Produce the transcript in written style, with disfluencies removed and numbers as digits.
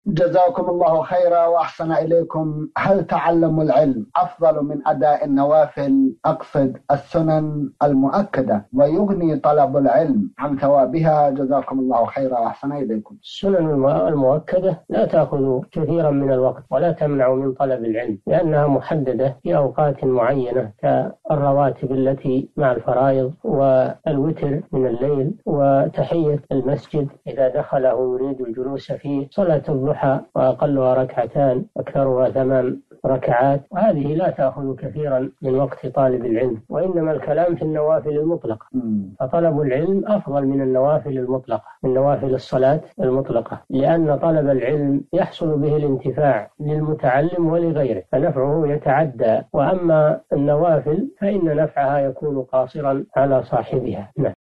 جزاكم الله خيرا وأحسن إليكم. هل تعلم العلم أفضل من أداء النوافل، أقصد السنن المؤكدة، ويغني طلب العلم عن ثوابها؟ جزاكم الله خيرا وأحسن إليكم. السنن المؤكدة لا تأخذ كثيرا من الوقت ولا تمنع من طلب العلم، لأنها محددة في أوقات معينة كالرواتب التي مع الفرائض، والوتر من الليل، وتحية المسجد إذا دخله يريد الجلوس فيه، صلاة الضحى وأقلها ركعتان أكثرها 8 ركعات، وهذه لا تأخذ كثيرا من وقت طالب العلم، وإنما الكلام في النوافل المطلقة. فطلب العلم أفضل من النوافل المطلقة، من نوافل الصلاة المطلقة، لأن طلب العلم يحصل به الانتفاع للمتعلم ولغيره، فنفعه يتعدى، وأما النوافل فإن نفعها يكون قاصرا على صاحبها.